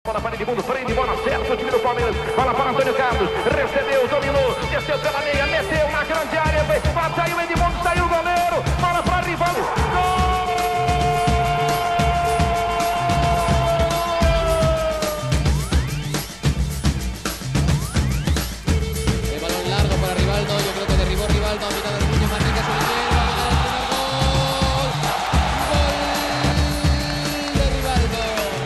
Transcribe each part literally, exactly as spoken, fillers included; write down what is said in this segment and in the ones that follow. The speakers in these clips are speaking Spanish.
Bola para Edmundo, prende, bola certa, o time do Palmeiras. Bola para Antônio Carlos, recebeu, dominou, desceu pela meia, meteu na grande área, saiu o Edmundo, saiu o goleiro, bola para Rivaldo, gol! El balón largo para Rivaldo, yo creo que derribó Rivaldo a mitad del puño, Manrique su izquierda, va a ganar el primer gol. Gol de Rivaldo.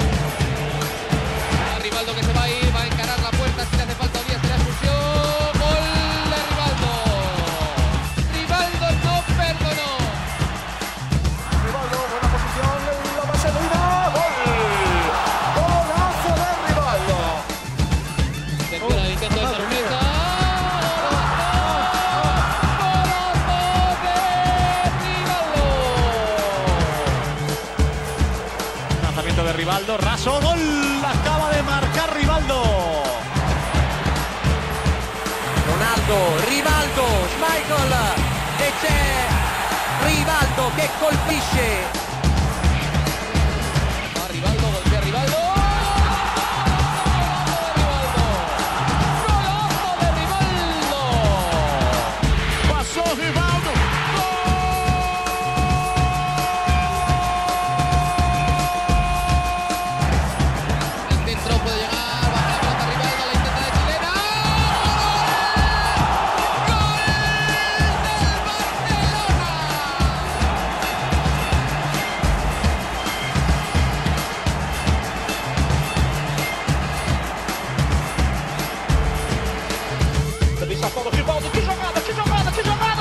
Rivaldo que se va a ir, va a encarar la puerta, si le hace falta Díaz de la expulsión. Gol de Rivaldo. Rivaldo no perdonó. Rivaldo, buena posición, la base de ida, gol. Golazo de Rivaldo. Termina el intento de Zarumeta. Lanzamiento de Rivaldo, raso, gol. Acaba de marcar Rivaldo. Ronaldo, Rivaldo, Schmeichel e c'è Rivaldo che colpisce. Va Rivaldo, golpea Rivaldo. Golazo de Rivaldo. Pasó Rivaldo. El centro puede llegar, baja la pelota Rivaldo, la intenta de chilena. ¡Gol del Barcelona! Cabeça fora, Rivaldo, que jogada, que jogada, que jogada!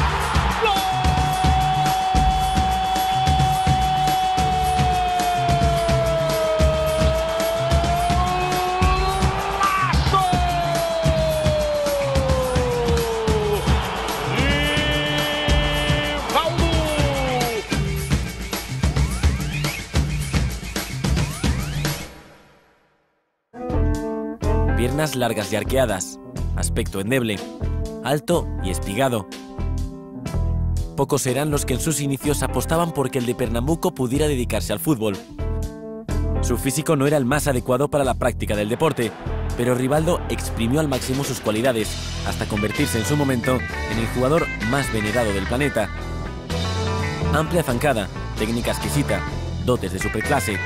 Piernas largas y arqueadas, aspecto endeble, alto y espigado. Pocos eran los que en sus inicios apostaban porque el de Pernambuco pudiera dedicarse al fútbol. Su físico no era el más adecuado para la práctica del deporte, pero Rivaldo exprimió al máximo sus cualidades hasta convertirse en su momento en el jugador más venerado del planeta. Amplia zancada, técnica exquisita, dotes de superclase.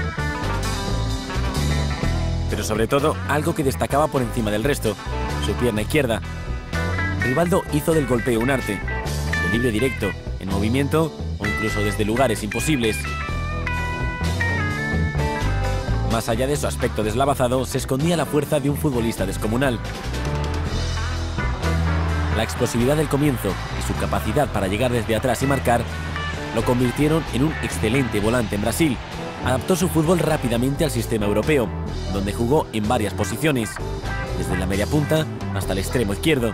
Pero sobre todo, algo que destacaba por encima del resto, su pierna izquierda. Rivaldo hizo del golpeo un arte, de libre directo, en movimiento o incluso desde lugares imposibles. Más allá de su aspecto deslavazado, se escondía la fuerza de un futbolista descomunal. La explosividad del comienzo y su capacidad para llegar desde atrás y marcar lo convirtieron en un excelente volante en Brasil. Adaptó su fútbol rápidamente al sistema europeo, donde jugó en varias posiciones, desde la media punta hasta el extremo izquierdo.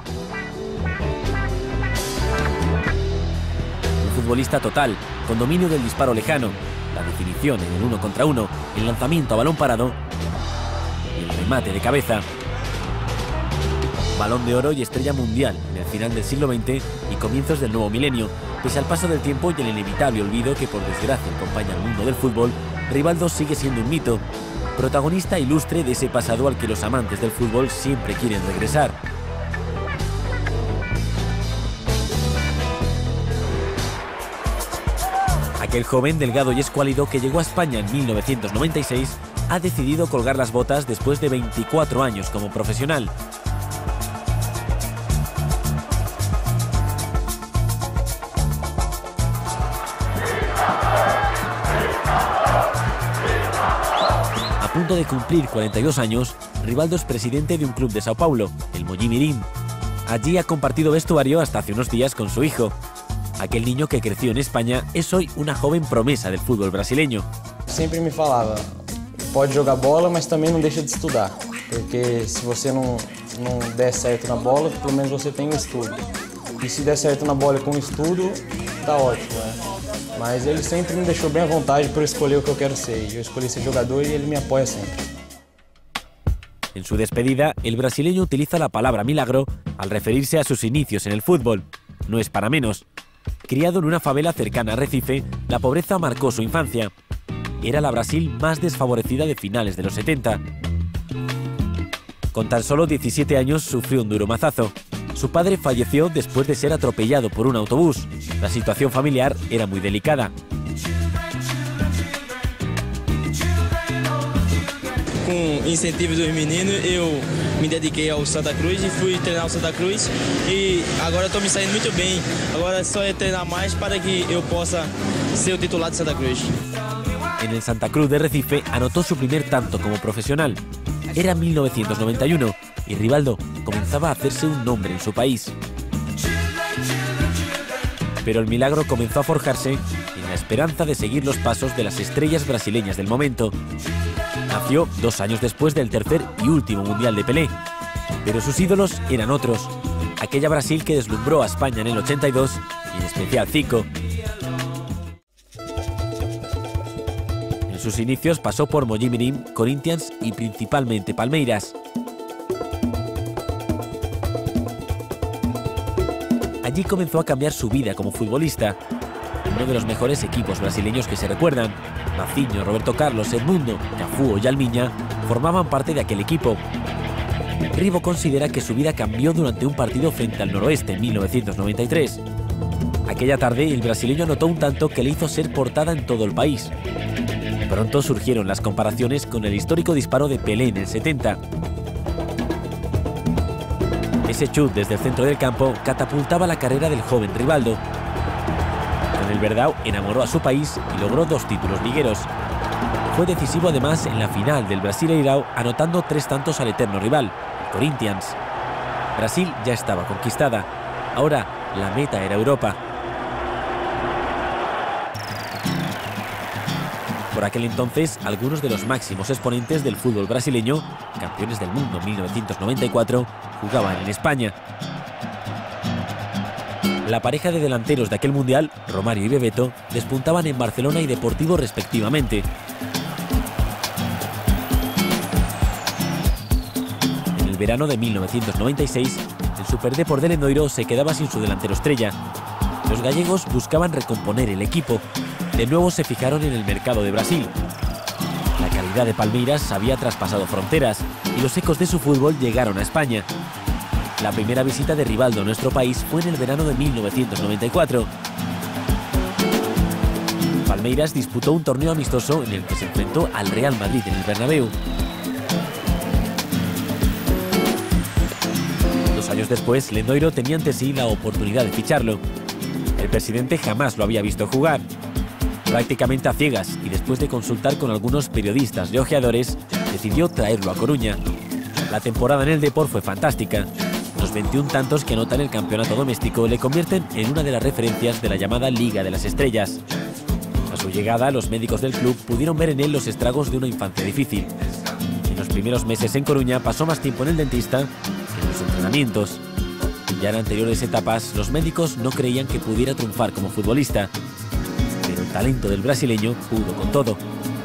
Un futbolista total, con dominio del disparo lejano, la definición en el uno contra uno, el lanzamiento a balón parado y el remate de cabeza. Balón de oro y estrella mundial en el final del siglo veinte y comienzos del nuevo milenio. Pese al paso del tiempo y el inevitable olvido que por desgracia acompaña al mundo del fútbol, Rivaldo sigue siendo un mito, protagonista ilustre de ese pasado al que los amantes del fútbol siempre quieren regresar. Aquel joven delgado y escuálido que llegó a España en mil novecientos noventa y seis ha decidido colgar las botas después de veinticuatro años como profesional. A punto de cumplir cuarenta y dos años, Rivaldo es presidente de un club de Sao Paulo, el Mojimirim. Allí ha compartido vestuario hasta hace unos días con su hijo. Aquel niño que creció en España es hoy una joven promesa del fútbol brasileño. Sempre me falava, pode jogar bola, mas também não deixa de estudar, porque se você não, não der certo na bola, pelo menos você tem o estudo. E se der certo na bola com o estudo, tá ótimo, né? Mas ele sempre me deixou bem à vontade para escolher o que eu quero ser. Eu escolhi ser jogador y él me apoya siempre. En su despedida, el brasileño utiliza la palabra milagro al referirse a sus inicios en el fútbol. No es para menos. Criado en una favela cercana a Recife, la pobreza marcó su infancia. era la Brasil más desfavorecida de finales de los setenta. Con tan solo diecisiete años sufrió un duro mazazo. Su padre falleció después de ser atropellado por un autobús. La situación familiar era muy delicada. Com incentivo dos meninos, eu me dediquei ao Santa Cruz e fui treinar o Santa Cruz e agora estou me saindo muito bem. Agora só é treinar mais para que eu possa ser o titular de Santa Cruz. En el Santa Cruz de Recife anotó su primer tanto como profesional. Era mil novecientos noventa y uno y Rivaldo comenzaba a hacerse un nombre en su país. Pero el milagro comenzó a forjarse en la esperanza de seguir los pasos de las estrellas brasileñas del momento. Nació dos años después del tercer y último Mundial de Pelé, pero sus ídolos eran otros. Aquella Brasil que deslumbró a España en el ochenta y dos y en especial Zico. En sus inicios pasó por Mojimirim, Corinthians y principalmente Palmeiras. Allí comenzó a cambiar su vida como futbolista. Uno de los mejores equipos brasileños que se recuerdan, Mazinho, Roberto Carlos, Edmundo, Cafu o Yalmiña, formaban parte de aquel equipo. Rivo considera que su vida cambió durante un partido frente al Noroeste en mil novecientos noventa y tres. Aquella tarde el brasileño anotó un tanto que le hizo ser portada en todo el país. Pronto surgieron las comparaciones con el histórico disparo de Pelé en el setenta. Ese chut desde el centro del campo catapultaba la carrera del joven Rivaldo. Con el Verdão enamoró a su país y logró dos títulos ligueros. Fue decisivo además en la final del Brasileirão, anotando tres tantos al eterno rival, el Corinthians. Brasil ya estaba conquistada. Ahora la meta era Europa. Por aquel entonces, algunos de los máximos exponentes del fútbol brasileño, campeones del mundo en mil novecientos noventa y cuatro, jugaban en España. La pareja de delanteros de aquel mundial, Romario y Bebeto, despuntaban en Barcelona y Deportivo respectivamente. En el verano de mil novecientos noventa y seis, el Superdepor de Lendoiro se quedaba sin su delantero estrella. Los gallegos buscaban recomponer el equipo. De nuevo se fijaron en el mercado de Brasil. La calidad de Palmeiras había traspasado fronteras y los ecos de su fútbol llegaron a España. La primera visita de Rivaldo a nuestro país fue en el verano de mil novecientos noventa y cuatro. Palmeiras disputó un torneo amistoso en el que se enfrentó al Real Madrid en el Bernabéu. Dos años después, Lendoiro tenía ante sí la oportunidad de ficharlo. El presidente jamás lo había visto jugar. Prácticamente a ciegas y después de consultar con algunos periodistas y ojeadores, decidió traerlo a Coruña. La temporada en el Depor fue fantástica. Los veintiún tantos que anota en el campeonato doméstico le convierten en una de las referencias de la llamada Liga de las Estrellas. A su llegada, los médicos del club pudieron ver en él los estragos de una infancia difícil. En los primeros meses en Coruña pasó más tiempo en el dentista que en los entrenamientos. Ya en anteriores etapas, los médicos no creían que pudiera triunfar como futbolista. Pero el talento del brasileño pudo con todo.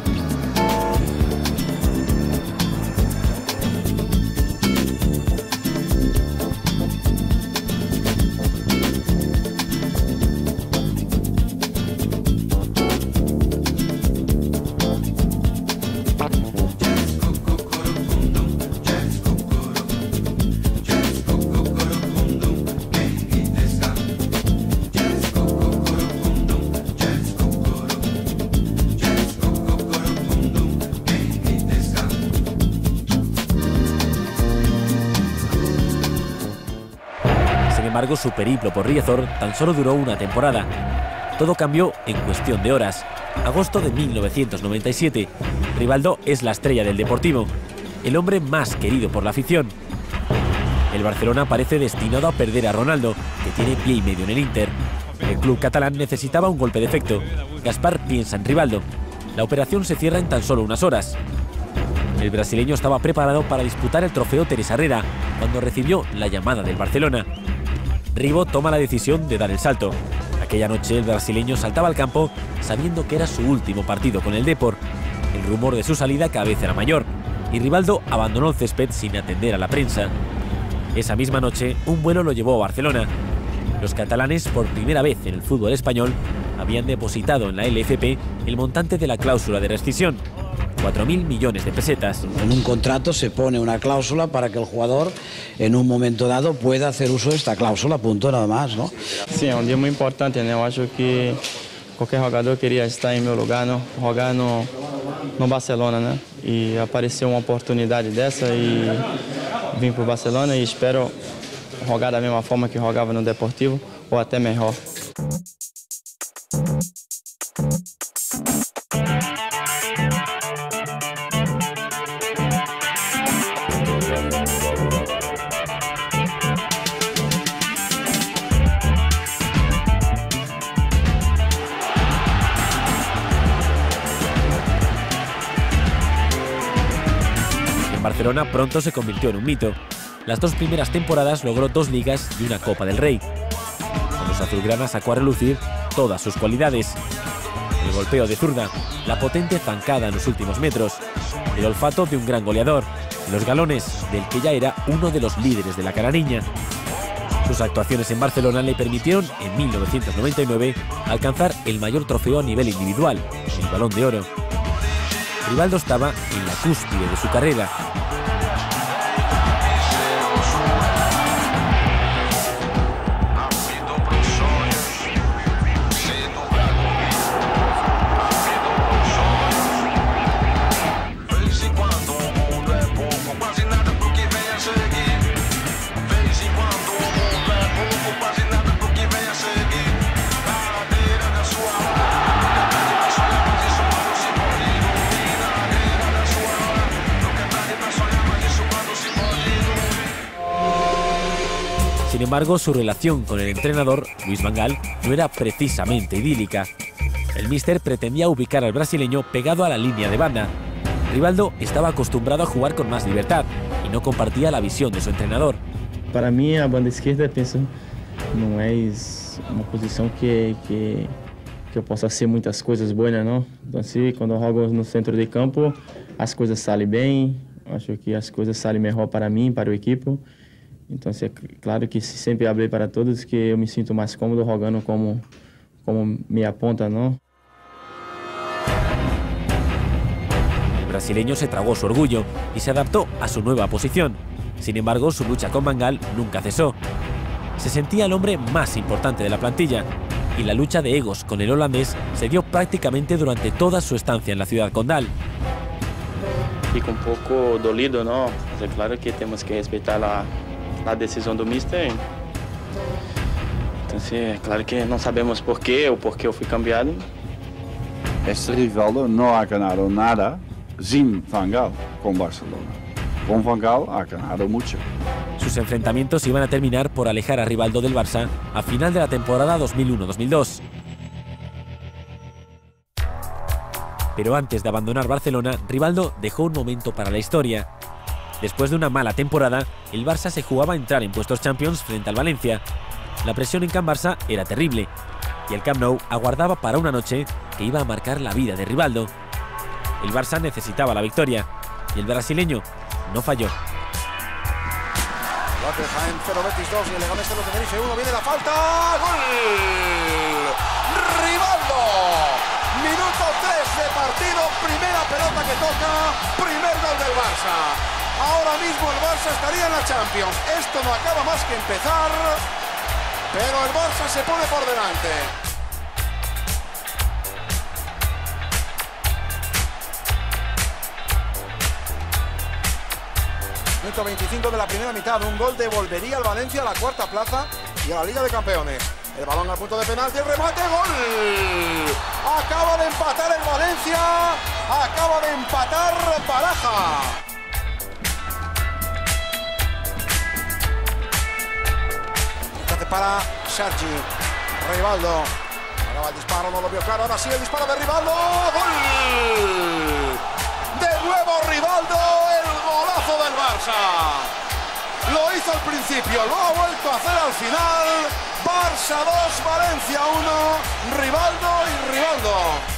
Sin embargo, su periplo por Riazor tan solo duró una temporada. Todo cambió en cuestión de horas. Agosto de mil novecientos noventa y siete. Rivaldo es la estrella del Deportivo, el hombre más querido por la afición. El Barcelona parece destinado a perder a Ronaldo, que tiene pie y medio en el Inter. El club catalán necesitaba un golpe de efecto. Gaspar piensa en Rivaldo. La operación se cierra en tan solo unas horas. El brasileño estaba preparado para disputar el trofeo Teresa Herrera cuando recibió la llamada del Barcelona. Rivo toma la decisión de dar el salto. Aquella noche el brasileño saltaba al campo sabiendo que era su último partido con el Depor. El rumor de su salida cada vez era mayor y Rivaldo abandonó el césped sin atender a la prensa. Esa misma noche un vuelo lo llevó a Barcelona. Los catalanes, por primera vez en el fútbol español, habían depositado en la L F P el montante de la cláusula de rescisión, cuatro mil millones de pesetas. En un contrato se pone una cláusula para que el jugador en un momento dado pueda hacer uso de esta cláusula, punto, nada más, ¿no? Sim, é um dia muito importante, né? Eu acho que qualquer jogador queria estar em meu lugar, não? Jogar no, no Barcelona, né? E apareceu uma oportunidade dessa e vim para o Barcelona e espero jogar da mesma forma que jogava no Deportivo ou até melhor. Barcelona pronto se convirtió en un mito. Las dos primeras temporadas logró dos ligas y una Copa del Rey. Con los azulgrana sacó a relucir todas sus cualidades. El golpeo de zurda, la potente zancada en los últimos metros, el olfato de un gran goleador, los galones del que ya era uno de los líderes de la canariña. Sus actuaciones en Barcelona le permitieron, en mil novecientos noventa y nueve, alcanzar el mayor trofeo a nivel individual, el Balón de Oro. Rivaldo estaba en la cúspide de su carrera. Sin embargo, su relación con el entrenador, Luis Van Gaal, no era precisamente idílica. El míster pretendía ubicar al brasileño pegado a la línea de banda. Rivaldo estaba acostumbrado a jugar con más libertad y no compartía la visión de su entrenador. Para mí, a banda esquerda, penso, não é uma posição que, que, que eu possa fazer muitas coisas boas, não. Então, assim, quando eu jogo no centro de campo, as coisas saem bem, acho que as coisas saem melhor para mim, para o equipo. Então, é claro que sempre hablei para todos que eu me sinto mais cómodo jogando como, como meia ponta, ¿no? El brasileño se tragó su orgullo y se adaptó a su nueva posición. Sin embargo, su lucha con Van Gaal nunca cesó. Se sentía el hombre más importante de la plantilla y la lucha de egos con el holandés se dio prácticamente durante toda su estancia en la ciudad condal. Fico um pouco dolido, não? Mas é claro que temos que respeitar a a decisão do míster. Então, sim, é claro que não sabemos porquê ou porquê eu fui cambiado. Este Rivaldo não ha ganado nada sin Van Gaal con Barcelona. Con Van Gaal ha ganado mucho. Sus enfrentamientos iban a terminar por alejar a Rivaldo del Barça a final de la temporada dos mil uno dos mil dos. Pero antes de abandonar Barcelona, Rivaldo dejó un momento para la historia. Después de una mala temporada, el Barça se jugaba a entrar en puestos Champions frente al Valencia. La presión en Can Barça era terrible y el Camp Nou aguardaba para una noche que iba a marcar la vida de Rivaldo. El Barça necesitaba la victoria y el brasileño no falló. Jaén cero Betis dos y el Leganés cero Tenerife uno. Viene la falta. ¡Gol! ¡Rivaldo! Minuto tres de partido. Primera pelota que toca. Primer gol del Barça. Ahora mismo el Barça estaría en la Champions. Esto no acaba más que empezar, pero el Barça se pone por delante. Minuto veinticinco de la primera mitad. Un gol devolvería al Valencia a la cuarta plaza y a la Liga de Campeones. El balón al punto de penalti, el remate, gol. Acaba de empatar el Valencia. Acaba de empatar Baraja. Para Sergi, Rivaldo, acaba el disparo, no lo vio claro, ahora sí el disparo de Rivaldo, ¡gol! De nuevo Rivaldo, el golazo del Barça. Lo hizo al principio, lo ha vuelto a hacer al final. Barça dos, Valencia uno, Rivaldo y Rivaldo.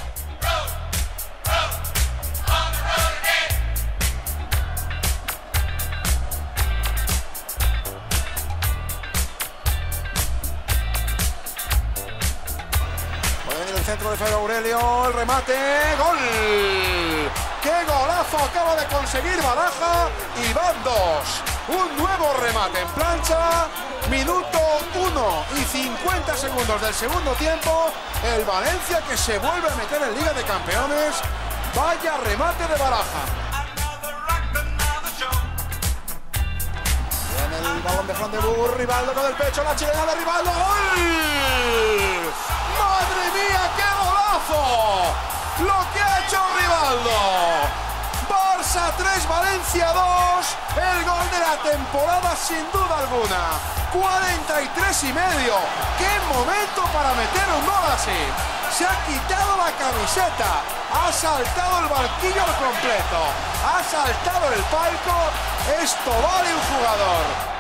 centro de Fede Aurelio, el remate, ¡gol! ¡Qué golazo acaba de conseguir Baraja! Y van dos. Un nuevo remate en plancha. Minuto uno y cincuenta segundos del segundo tiempo. El Valencia que se vuelve a meter en Liga de Campeones. Vaya remate de Baraja. Viene el balón de Fran de Boer, Rivaldo con el pecho, la chilena de Rivaldo. ¡Gol! ¡Madre mía, qué golazo! Lo que ha hecho Rivaldo. Barça tres, Valencia dos. El gol de la temporada sin duda alguna. cuarenta y tres y medio. ¡Qué momento para meter un gol así! Se ha quitado la camiseta, ha saltado el banquillo al completo, ha saltado el palco. Esto vale un jugador.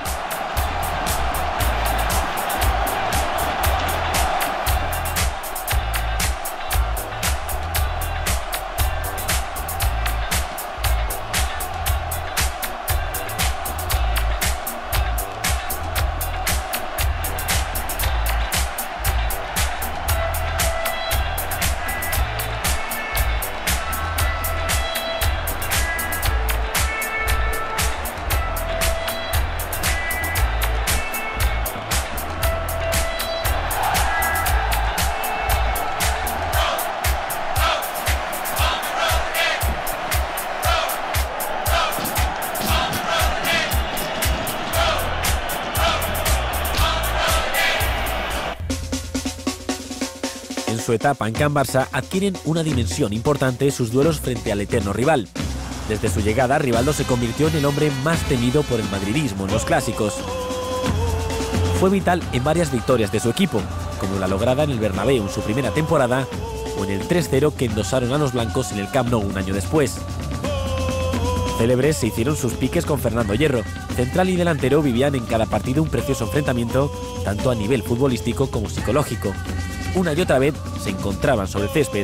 En su etapa en Can Barça adquieren una dimensión importante sus duelos frente al eterno rival. Desde su llegada, Rivaldo se convirtió en el hombre más temido por el madridismo en los clásicos. Fue vital en varias victorias de su equipo, como la lograda en el Bernabéu en su primera temporada o en el tres cero que endosaron a los blancos en el Camp Nou un año después. Célebres se hicieron sus piques con Fernando Hierro. Central y delantero vivían en cada partido un precioso enfrentamiento, tanto a nivel futbolístico como psicológico. Una y otra vez se encontraban sobre el césped.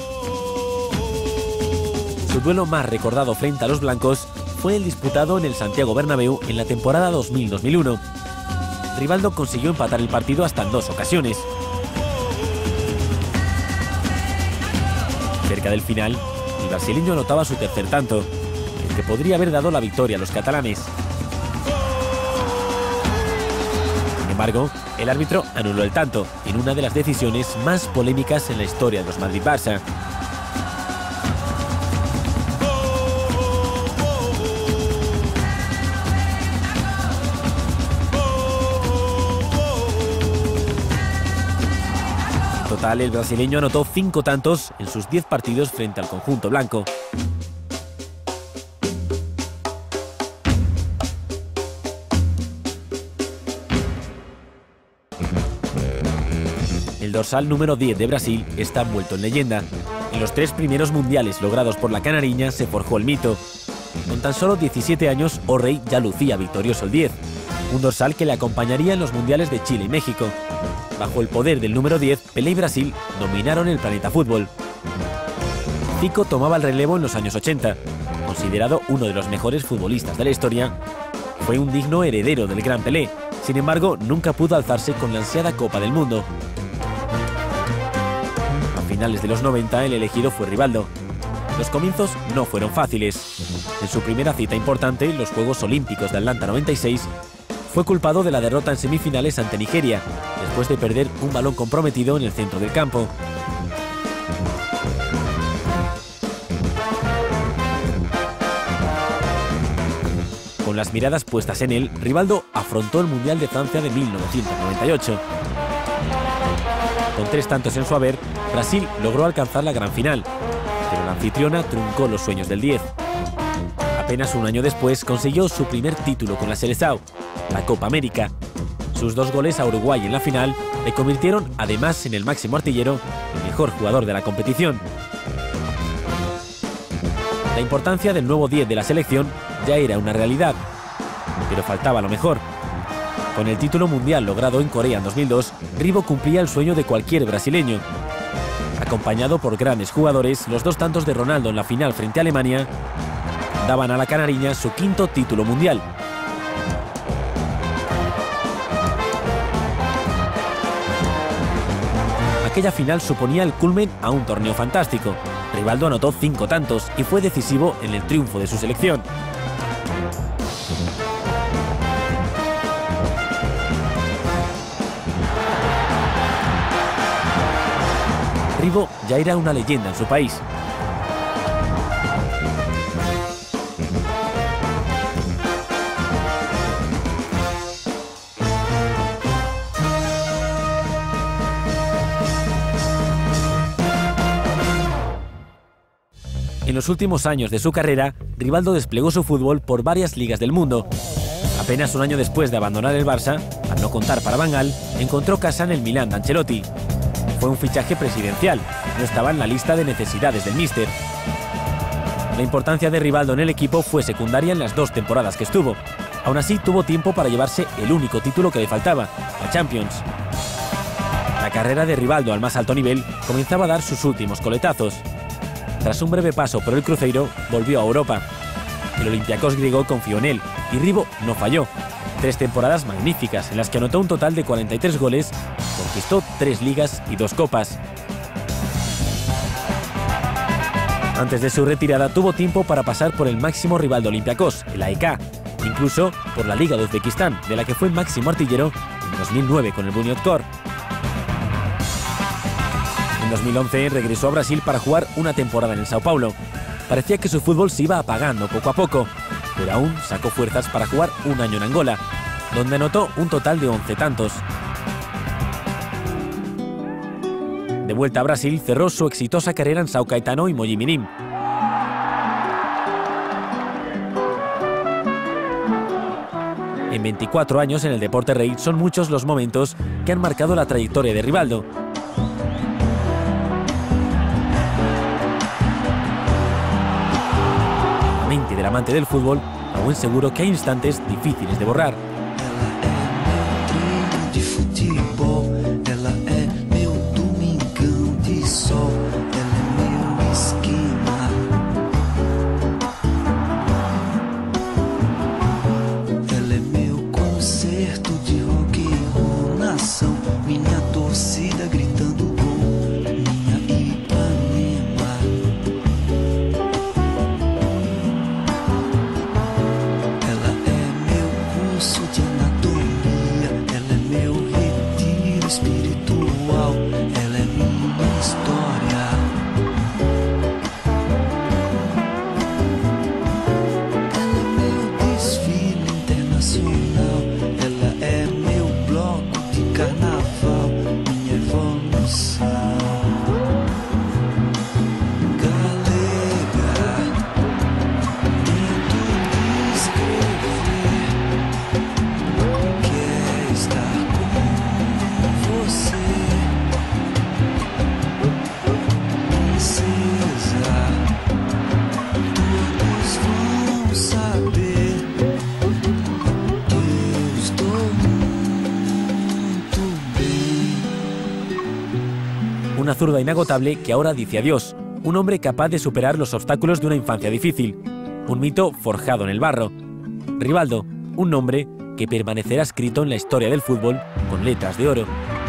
Su duelo más recordado frente a los blancos fue el disputado en el Santiago Bernabéu en la temporada dos mil dos mil uno. Rivaldo consiguió empatar el partido hasta en dos ocasiones. Cerca del final, el brasileño anotaba su tercer tanto, el que podría haber dado la victoria a los catalanes. Sin embargo, el árbitro anuló el tanto en una de las decisiones más polémicas en la historia de los Madrid-Barça. En total, el brasileño anotó cinco tantos en sus diez partidos frente al conjunto blanco. El dorsal número diez de Brasil está envuelto en leyenda. En los tres primeros mundiales logrados por la canariña se forjó el mito. Con tan solo diecisiete años, O'Reilly ya lucía victorioso el diez, un dorsal que le acompañaría en los mundiales de Chile y México. Bajo el poder del número diez, Pelé y Brasil dominaron el planeta fútbol. Zico tomaba el relevo en los años ochenta. Considerado uno de los mejores futbolistas de la historia, fue un digno heredero del gran Pelé. Sin embargo, nunca pudo alzarse con la ansiada Copa del Mundo. A finales de los noventa, el elegido fue Rivaldo. Los comienzos no fueron fáciles. En su primera cita importante, los Juegos Olímpicos de Atlanta noventa y seis, fue culpado de la derrota en semifinales ante Nigeria, después de perder un balón comprometido en el centro del campo. Con las miradas puestas en él, Rivaldo afrontó el Mundial de Francia de mil novecientos noventa y ocho. Con tres tantos en su haber, Brasil logró alcanzar la gran final, pero la anfitriona truncó los sueños del diez. Apenas un año después consiguió su primer título con la Seleção, la Copa América. Sus dos goles a Uruguay en la final le convirtieron además en el máximo artillero y mejor jugador de la competición. La importancia del nuevo diez de la selección ya era una realidad, pero faltaba lo mejor. Con el título mundial logrado en Corea en dos mil dos, Rivo cumplía el sueño de cualquier brasileño. Acompañado por grandes jugadores, los dos tantos de Ronaldo en la final frente a Alemania daban a la canariña su quinto título mundial. aquella final suponía el culmen a un torneo fantástico. Rivaldo anotó cinco tantos y fue decisivo en el triunfo de su selección. Rivo ya era una leyenda en su país. En los últimos años de su carrera, Rivaldo desplegó su fútbol por varias ligas del mundo. Apenas un año después de abandonar el Barça, al no contar para Van Gaal, encontró casa en el Milán de Ancelotti. Fue un fichaje presidencial, no estaba en la lista de necesidades del míster. La importancia de Rivaldo en el equipo fue secundaria en las dos temporadas que estuvo. Aún así, tuvo tiempo para llevarse el único título que le faltaba, la Champions. La carrera de Rivaldo al más alto nivel comenzaba a dar sus últimos coletazos. Tras un breve paso por el Cruzeiro, volvió a Europa. El Olympiacos griego confió en él y Rivo no falló. Tres temporadas magníficas en las que anotó un total de cuarenta y tres goles, conquistó tres ligas y dos copas. Antes de su retirada tuvo tiempo para pasar por el máximo rival de Olympiacos, el A E K, incluso por la Liga de Uzbekistán, de la que fue máximo artillero en dos mil nueve con el Bunyodkor. En dos mil once regresó a Brasil para jugar una temporada en el Sao Paulo. Parecía que su fútbol se iba apagando poco a poco, pero aún sacó fuerzas para jugar un año en Angola, donde anotó un total de once tantos. De vuelta a Brasil, cerró su exitosa carrera en São Caetano y Mojimirim. En veinticuatro años en el deporte rey son muchos los momentos que han marcado la trayectoria de Rivaldo. La mente del amante del fútbol, a buen seguro que hay instantes difíciles de borrar. Una zurda inagotable que ahora dice adiós, un hombre capaz de superar los obstáculos de una infancia difícil, un mito forjado en el barro. Rivaldo, un nombre que permanecerá escrito en la historia del fútbol con letras de oro.